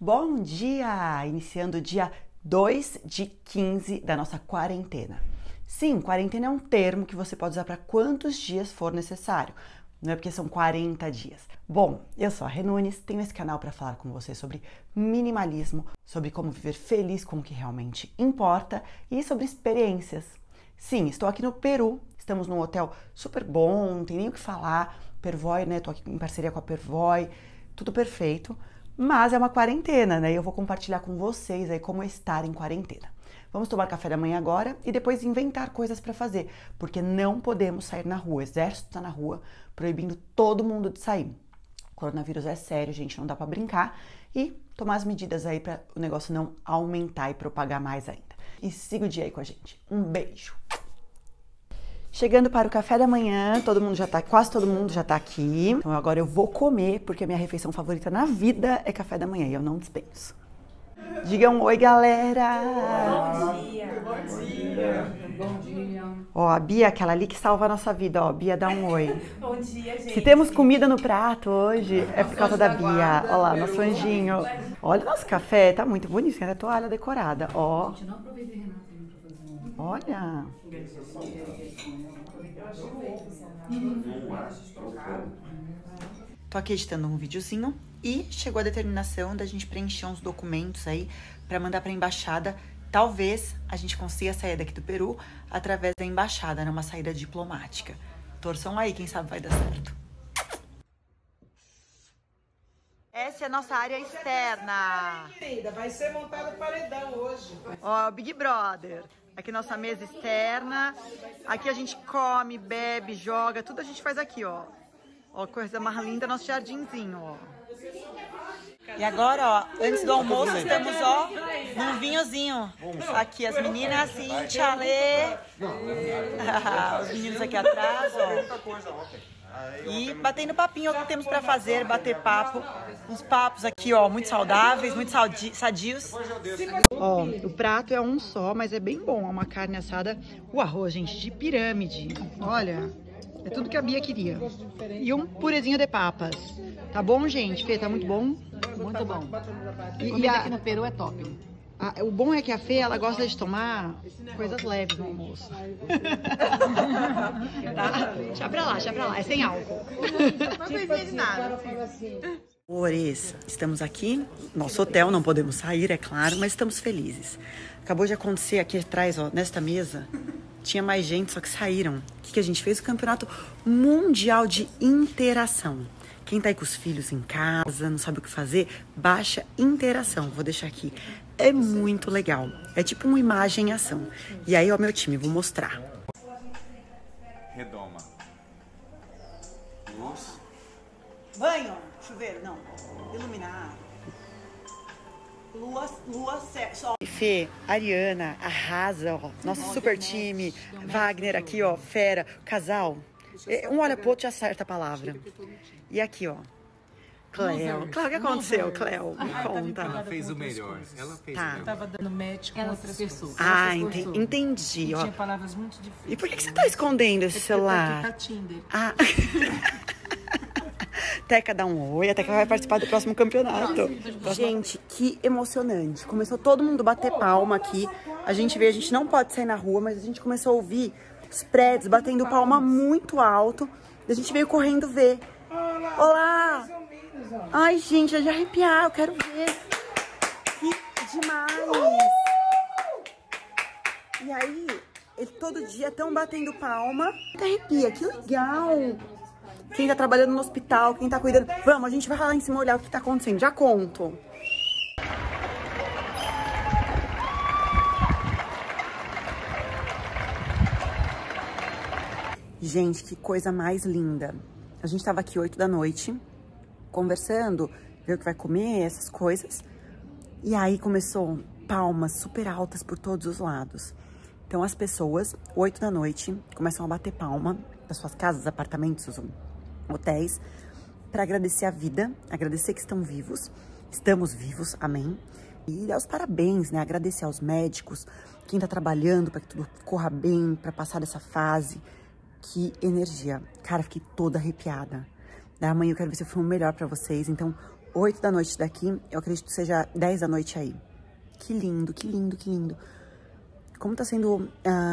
Bom dia! Iniciando o dia 2 de 15 da nossa quarentena. Sim, quarentena é um termo que você pode usar para quantos dias for necessário. Não é porque são 40 dias. Bom, eu sou a Rê Nunes, tenho esse canal para falar com você sobre minimalismo, sobre como viver feliz com o que realmente importa e sobre experiências. Sim, estou aqui no Peru, estamos num hotel super bom, não tem nem o que falar. Pervoy, né? Estou aqui em parceria com a Pervoy, tudo perfeito. Mas é uma quarentena, né? E eu vou compartilhar com vocês aí como estar em quarentena. Vamos tomar café da manhã agora e depois inventar coisas para fazer, porque não podemos sair na rua. O exército está na rua, proibindo todo mundo de sair. O coronavírus é sério, gente, não dá para brincar. E tomar as medidas aí para o negócio não aumentar e propagar mais ainda. E siga o dia aí com a gente. Um beijo! Chegando para o café da manhã, quase todo mundo já tá aqui. Então agora eu vou comer, porque a minha refeição favorita na vida é café da manhã e eu não dispenso. Digam oi, galera! Bom dia! Bom dia! Bom dia! Ó, a Bia, aquela ali que salva a nossa vida, ó. Bia, dá um oi. Bom dia, gente! Se temos comida no prato hoje, é por causa da Bia. Ó lá, nosso anjinho. Olha o nosso café, tá muito bonito, tem até toalha decorada, ó. Gente, eu não aproveitei Renata ainda pra fazer um... Olha! Tô aqui editando um videozinho e chegou a determinação da gente preencher uns documentos aí pra mandar pra embaixada. Talvez a gente consiga sair daqui do Peru através da embaixada, numa saída diplomática. Torçam aí, quem sabe vai dar certo. Essa é a nossa área externa. Querida, vai ser montado paredão hoje. Ó, o Big Brother. Aqui nossa mesa externa. Aqui a gente come, bebe, joga, tudo a gente faz aqui, ó. Ó, coisa mais linda, nosso jardinzinho, ó. E agora, ó, antes do almoço, estamos, ó, num vinhozinho. Aqui as meninas, Cíntia, Lê. Os meninos aqui atrás, ó. E batendo papinho, é o que temos pra fazer, bater papo. Uns papos aqui, ó, muito saudáveis, muito sadios. Ó, o prato é um só, mas é bem bom. É uma carne assada, o arroz, gente, de pirâmide. Olha, é tudo que a Bia queria. E um purezinho de papas. Tá bom, gente? Fê, tá muito bom? Muito bom. E aqui no Peru é top. O bom é que a Fê, ela gosta de tomar coisas leves no almoço. Tá? Deixa pra lá, é sem álcool. Não precisa de nada. Amores, estamos aqui, nosso hotel, não podemos sair, é claro, mas estamos felizes. Acabou de acontecer aqui atrás, ó, nesta mesa, tinha mais gente, só que saíram. O que a gente fez? O campeonato mundial de interação. Quem tá aí com os filhos em casa, não sabe o que fazer, baixa Interação. Vou deixar aqui. É muito legal. É tipo uma imagem em ação. E aí, ó, meu time, vou mostrar. Redoma. Luz. Banho, chuveiro, não. Iluminar. Lua, sol. Fê, Ariana, arrasa, ó. Nosso super time. Wagner aqui, ó, fera. Casal. Um olha pro outro e acerta a palavra. E aqui, ó. Cleo. Cleo, o que aconteceu, Cleo? Me conta. Ela fez o melhor. Ela fez o Eu melhor. tava dando match com outras pessoas. Ah, entendi, E ó. tinha palavras muito difíceis. E por que você tá escondendo esse celular? Tá Tinder. Ah. Teca dá um oi, a Teca vai participar do próximo campeonato. Gente, que emocionante. Começou todo mundo bater palma aqui. A gente não pode sair na rua, mas a gente começou a ouvir os prédios batendo palma muito alto. A gente veio correndo ver. Olá! Ai, gente, é de arrepiar, eu quero ver. Que demais! E aí, todo dia estão batendo palma. Arrepia, que legal! Quem tá trabalhando no hospital, quem tá cuidando. Vamos, a gente vai lá em cima olhar o que tá acontecendo. Já conto. Gente, que coisa mais linda. A gente tava aqui 8 da noite, conversando, ver o que vai comer, essas coisas. E aí começou palmas super altas por todos os lados. Então as pessoas, 8 da noite, começam a bater palma das suas casas, apartamentos, hotéis, para agradecer a vida, agradecer que estão vivos, estamos vivos, amém. E dar os parabéns, né? Agradecer aos médicos, quem tá trabalhando para que tudo corra bem, para passar dessa fase. Que energia. Cara, fiquei toda arrepiada. Amanhã eu quero ver se eu fui o melhor pra vocês. Então, 8 da noite daqui, eu acredito que seja 10 da noite aí. Que lindo, que lindo, que lindo. Como tá sendo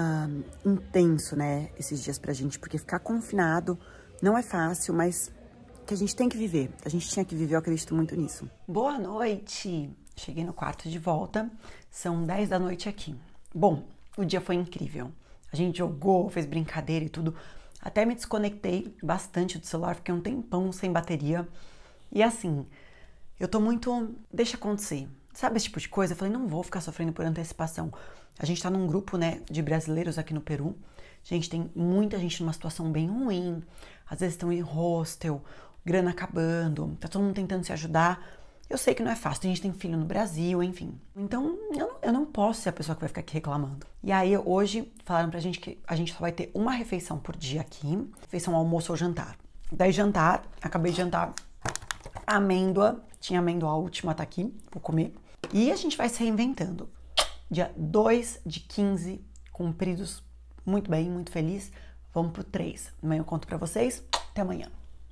intenso, né, esses dias pra gente, porque ficar confinado não é fácil, mas que a gente tem que viver. A gente tinha que viver, eu acredito muito nisso. Boa noite! Cheguei no quarto de volta, são 10 da noite aqui. Bom, o dia foi incrível. A gente jogou, fez brincadeira e tudo. Até me desconectei bastante do celular, fiquei um tempão sem bateria. E assim, eu tô muito... deixa acontecer. Sabe esse tipo de coisa? Eu falei, não vou ficar sofrendo por antecipação. A gente tá num grupo, né, de brasileiros aqui no Peru. Gente, tem muita gente numa situação bem ruim. Às vezes estão em hostel, grana acabando, tá todo mundo tentando se ajudar. Eu sei que não é fácil, a gente tem filho no Brasil, enfim. Então, eu não posso ser a pessoa que vai ficar aqui reclamando. E aí, hoje, falaram pra gente que a gente só vai ter uma refeição por dia aqui. Refeição, almoço ou jantar. Daí, jantar, acabei de jantar amêndoa. Tinha amêndoa, a última tá aqui, vou comer. E a gente vai se reinventando. Dia 2 de 15, cumpridos, muito bem, muito feliz. Vamos pro 3. Amanhã eu conto pra vocês. Até amanhã.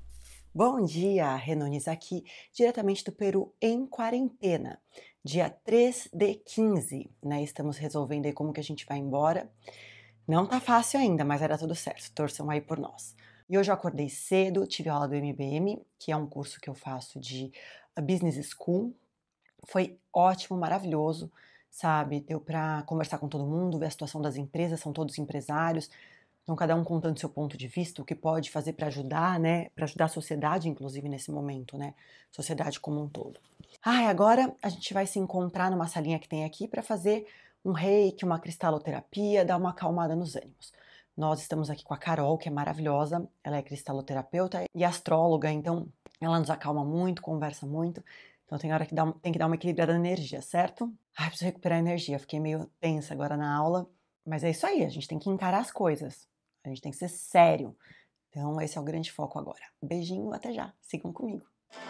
Bom dia, Renones aqui, diretamente do Peru em quarentena. Dia 3 de 15, né? Estamos resolvendo aí como que a gente vai embora. Não tá fácil ainda, mas vai dar tudo certo. Torçam aí por nós. E hoje eu acordei cedo, tive aula do MBM, que é um curso que eu faço de Business School. Foi ótimo, maravilhoso, sabe? Deu para conversar com todo mundo, ver a situação das empresas, são todos empresários. Então, cada um contando seu ponto de vista, o que pode fazer para ajudar, né? Para ajudar a sociedade, inclusive, nesse momento, né? Sociedade como um todo. Agora a gente vai se encontrar numa salinha que tem aqui para fazer um reiki, uma cristaloterapia, dar uma acalmada nos ânimos. Nós estamos aqui com a Carol, que é maravilhosa. Ela é cristaloterapeuta e astróloga, então ela nos acalma muito, conversa muito. Então tem hora que tem que dar uma equilibrada na energia, certo? Preciso recuperar a energia. Fiquei meio tensa agora na aula. Mas é isso aí, a gente tem que encarar as coisas. A gente tem que ser sério. Então esse é o grande foco agora. Beijinho, até já. Sigam comigo.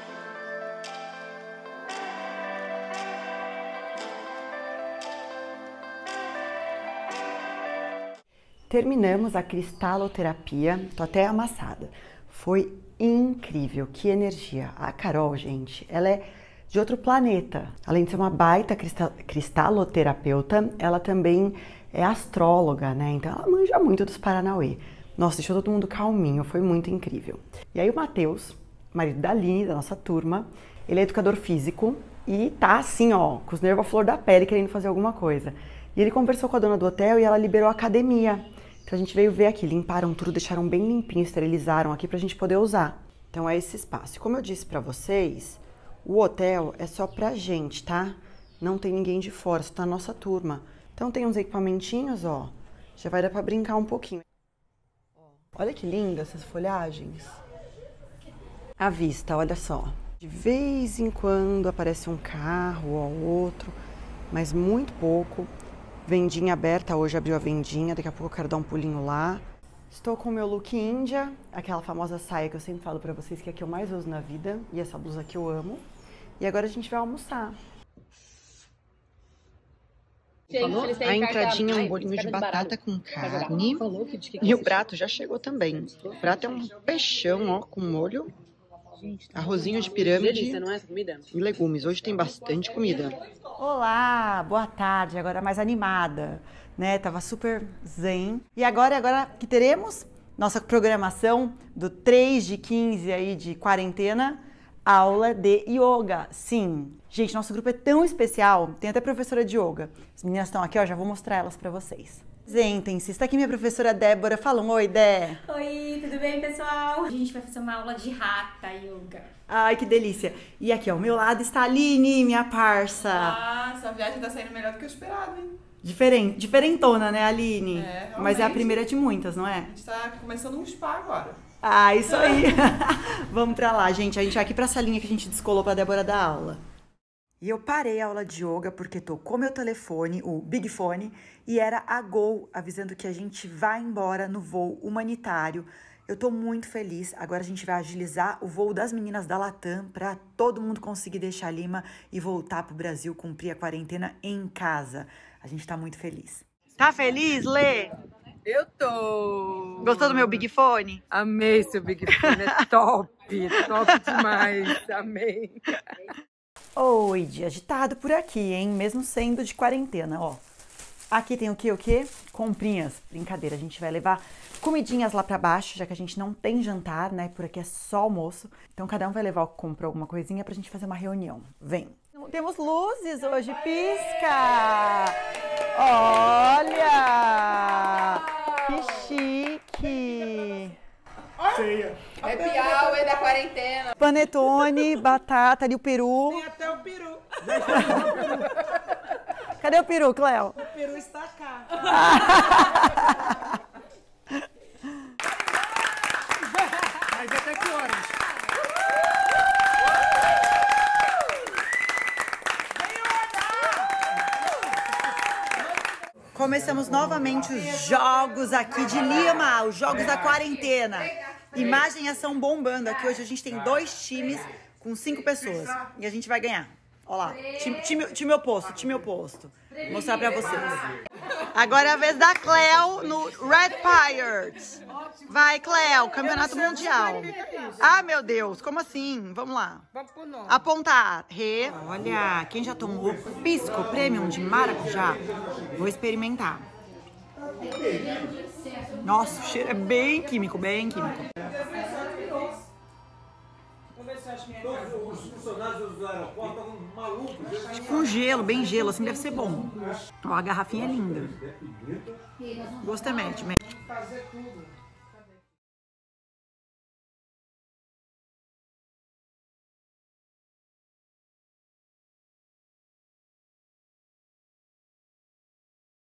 Terminamos a cristaloterapia. Tô até amassada. Foi incrível, que energia. A Carol, gente, ela é de outro planeta. Além de ser uma baita cristaloterapeuta, ela também é astróloga, né? Então ela manja muito dos Paranauê. Nossa, deixou todo mundo calminho, foi muito incrível. E aí o Matheus, marido da Aline, da nossa turma, ele é educador físico e tá assim, ó, com os nervos à flor da pele, querendo fazer alguma coisa. E ele conversou com a dona do hotel e ela liberou a academia. Então a gente veio ver aqui, limparam tudo, deixaram bem limpinho, esterilizaram aqui pra gente poder usar. Então é esse espaço. Como eu disse pra vocês, o hotel é só pra gente, tá? Não tem ninguém de fora, só tá a nossa turma. Então tem uns equipamentinhos, ó, já vai dar pra brincar um pouquinho. Olha que linda essas folhagens. À vista, olha só. De vez em quando aparece um carro ou outro, mas muito pouco. Vendinha aberta, hoje abriu a vendinha, daqui a pouco eu quero dar um pulinho lá. Estou com o meu look índia, aquela famosa saia que eu sempre falo pra vocês que é a que eu mais uso na vida, e essa blusa que eu amo. E agora a gente vai almoçar. Gente, a entradinha é um bolinho de batata com carne e o prato já chegou também. O prato é um peixão, ó, com molho, arrozinho de pirâmide e legumes. Hoje tem bastante comida. Olá, boa tarde, agora mais animada, né? Tava super zen. E agora que teremos nossa programação do 3 de 15 aí de quarentena, aula de yoga. Sim, gente, nosso grupo é tão especial, tem até professora de yoga. As meninas estão aqui, ó, já vou mostrar elas pra vocês. Sentem-se, está aqui minha professora Débora. Fala um oi, Dé. Oi, tudo bem, pessoal? A gente vai fazer uma aula de Hatha Yoga. Ai, que delícia. E aqui, ao meu lado está a Aline, minha parça. Essa viagem tá saindo melhor do que eu esperava, hein? Diferentona, né, Aline? Realmente. Mas é a primeira de muitas, não é? A gente tá começando um spa agora. Isso aí. Vamos pra lá, gente. A gente vai aqui pra salinha que a gente descolou pra Débora dar aula. E eu parei a aula de yoga porque tocou meu telefone, o Big Fone, e era a Gol avisando que a gente vai embora no voo humanitário. Eu tô muito feliz. Agora a gente vai agilizar o voo das meninas da Latam para todo mundo conseguir deixar Lima e voltar pro Brasil, cumprir a quarentena em casa. A gente tá muito feliz. Tá feliz, Lê? Eu tô. Gostou do meu Big Fone? Amei seu Big Fone, é top, top demais, amei. Oi, dia agitado por aqui, hein? Mesmo sendo de quarentena, ó. Aqui tem o quê? Comprinhas. Brincadeira, a gente vai levar comidinhas lá pra baixo, já que a gente não tem jantar, né? Por aqui é só almoço. Então cada um vai levar, comprou alguma coisinha pra gente fazer uma reunião. Vem! Temos luzes hoje, pisca! Olha! Que chique! Happy hour da quarentena. Panetone, batata, ali o peru. Tem até o peru. Cadê o peru, Cléo? O peru está cá. Mas até que horas? Começamos novamente os jogos aqui de Lima, os jogos da quarentena. Imagem e ação bombando. Aqui hoje a gente tem 2 times com 5 pessoas e a gente vai ganhar. Olha lá, time oposto. Vou mostrar pra vocês. Agora é a vez da Cleo no Red Pirates. Vai, Cleo, campeonato mundial. Ah, meu Deus, como assim? Vamos lá. Apontar. Rê. Olha, quem já tomou Pisco Premium de maracujá? Vou experimentar. Nossa, o cheiro é bem químico, bem químico. Todos os funcionários do aeroporto estavam malucos. Tipo um gelo, bem gelo, assim deve ser bom. Ó, a garrafinha é linda. Gostei, mete. Fazer tudo.